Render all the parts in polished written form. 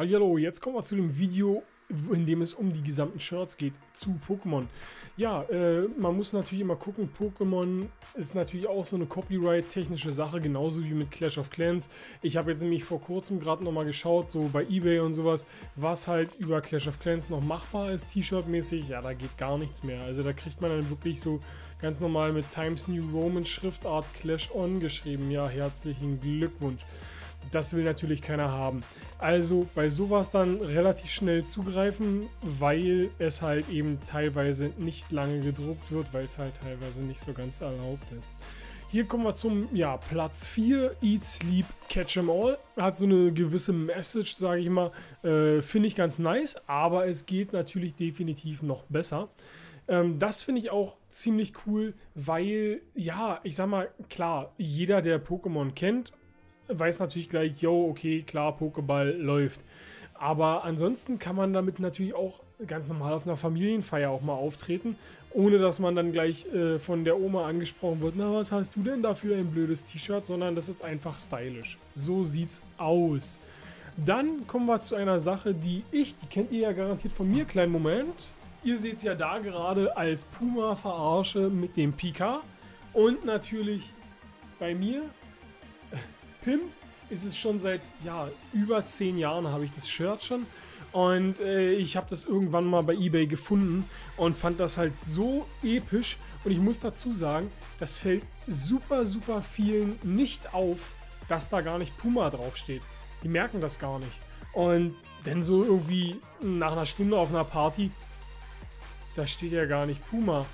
Hallo, jetzt kommen wir zu dem Video, in dem es um die gesamten Shirts geht zu Pokémon. Ja, man muss natürlich immer gucken, Pokémon ist natürlich auch so eine Copyright-technische Sache, genauso wie mit Clash of Clans. Ich habe jetzt nämlich vor kurzem gerade nochmal geschaut, so bei eBay und sowas, was halt über Clash of Clans noch machbar ist, T-Shirt-mäßig. Ja, da geht gar nichts mehr. Also da kriegt man dann wirklich so ganz normal mit Times New Roman Schriftart Clash On geschrieben. Ja, herzlichen Glückwunsch. Das will natürlich keiner haben. Also bei sowas dann relativ schnell zugreifen, weil es halt eben teilweise nicht lange gedruckt wird, weil es halt teilweise nicht so ganz erlaubt ist. Hier kommen wir zum Platz 4, Eat, Sleep, Catch 'em All. Hat so eine gewisse Message, sage ich mal. Finde ich ganz nice, aber es geht natürlich definitiv noch besser. Das finde ich auch ziemlich cool, weil, ja, ich sag mal, klar, jeder, der Pokémon kennt, weiß natürlich gleich, yo, okay, klar, Pokéball läuft. Aber ansonsten kann man damit natürlich auch ganz normal auf einer Familienfeier auch mal auftreten, ohne dass man dann gleich von der Oma angesprochen wird, na, was hast du denn da für ein blödes T-Shirt, sondern das ist einfach stylisch. So sieht's aus. Dann kommen wir zu einer Sache, die kennt ihr ja garantiert von mir, kleinen Moment. Ihr seht es ja da gerade als Puma-Verarsche mit dem Pika und natürlich bei mir Pim ist es schon seit über 10 Jahren habe ich das Shirt schon und ich habe das irgendwann mal bei eBay gefunden und fand das halt so episch und ich muss dazu sagen, das fällt super vielen nicht auf, dass da gar nicht Puma draufsteht. Die merken das gar nicht und dann so irgendwie nach einer Stunde auf einer Party, da steht ja gar nicht Puma.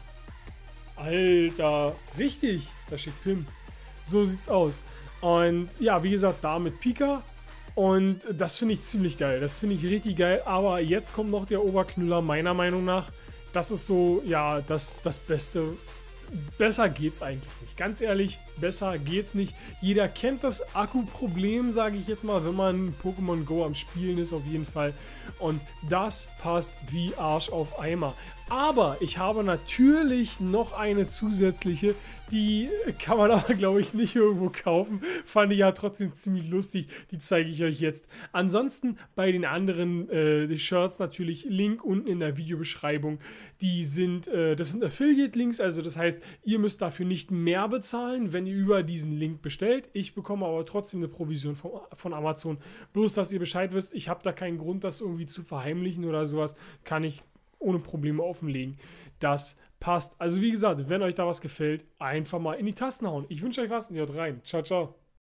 Alter, richtig, da steht Pim. So sieht's aus. Und ja, wie gesagt, da mit Pika. Und das finde ich ziemlich geil. Das finde ich richtig geil. Aber jetzt kommt noch der Oberknüller, meiner Meinung nach. Das ist so, ja, das Beste. Besser geht's eigentlich nicht. Ganz ehrlich, besser geht's nicht. Jeder kennt das Akkuproblem, sage ich jetzt mal, wenn man Pokémon Go am Spielen ist, auf jeden Fall. Und das passt wie Arsch auf Eimer. Aber ich habe natürlich noch eine zusätzliche, die kann man aber, glaube ich, nicht irgendwo kaufen. Fand ich ja trotzdem ziemlich lustig. Die zeige ich euch jetzt. Ansonsten bei den anderen die Shirts natürlich Link unten in der Videobeschreibung. Das sind Affiliate-Links, also das heißt, ihr müsst dafür nicht mehr bezahlen, wenn ihr über diesen Link bestellt. Ich bekomme aber trotzdem eine Provision von Amazon. Bloß, dass ihr Bescheid wisst, ich habe da keinen Grund, das irgendwie zu verheimlichen oder sowas. Kann ich ohne Probleme offenlegen. Das passt. Also wie gesagt, wenn euch da was gefällt, einfach mal in die Tasten hauen. Ich wünsche euch was und haut rein. Ciao, ciao.